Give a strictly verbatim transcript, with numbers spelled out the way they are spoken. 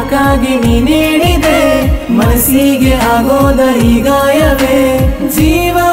ಯಾಕಾಗಿ ನೀ ನೀಡಿದೆ ಮನಸ್ಸಿಗೆ ಆಗೋದ ಈ ಗಾಯವೇ ಜೀವ